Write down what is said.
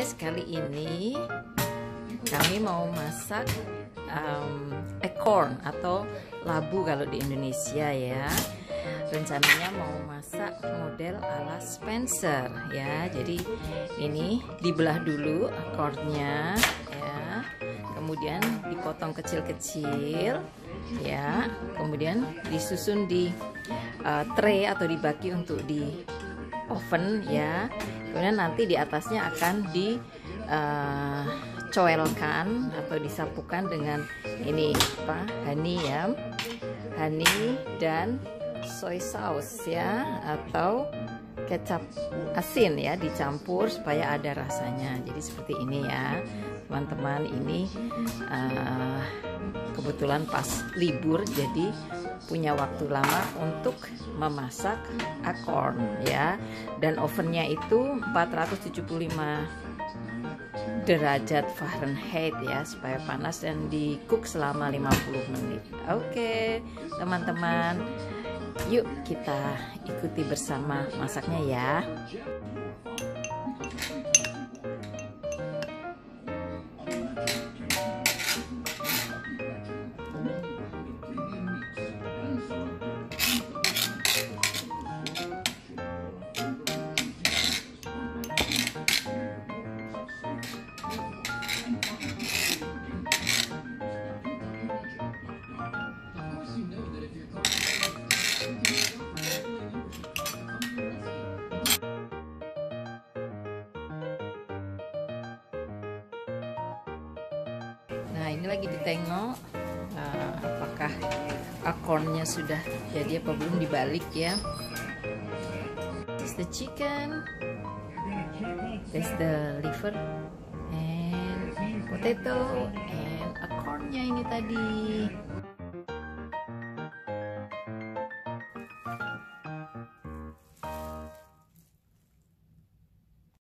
guys, kali ini kami mau masak acorn atau labu kalau di Indonesia ya. Rencananya mau masak model ala Spencer ya. Jadi ini dibelah dulu acornnya ya. Kemudian dipotong kecil-kecil ya. Kemudian disusun di tray atau dibagi untuk di oven ya. Kemudian nanti di atasnya akan dicoelkan atau disapukan dengan ini honey ya, honey dan soy sauce ya, atau kecap asin ya, dicampur supaya ada rasanya. Jadi seperti ini ya teman-teman. Ini kebetulan pas libur jadi punya waktu lama untuk memasak acorn ya. Dan ovennya itu 475 derajat Fahrenheit ya, supaya panas dan di cook selama 50 menit. Oke teman-teman, yuk kita ikuti bersama masaknya ya. Nah, ini lagi ditengok apakah acornnya sudah jadi apa belum, dibalik ya. This is the chicken, this the liver and potato and acornnya ini tadi.